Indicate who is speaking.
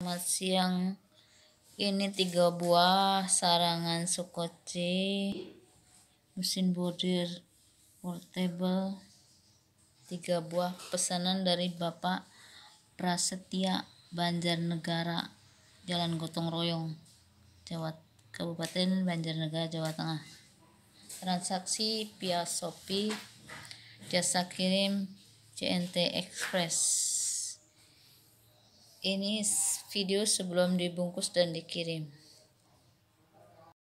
Speaker 1: Selamat siang. Ini 3 buah sarangan Sukoci mesin bordir portable. 3 buah pesanan dari Bapak Prasetya, Banjarnegara, Jalan Gotong Royong, Kabupaten Banjarnegara, Jawa Tengah. Transaksi via Shopee, jasa kirim CNT Express. Ini video sebelum dibungkus dan dikirim.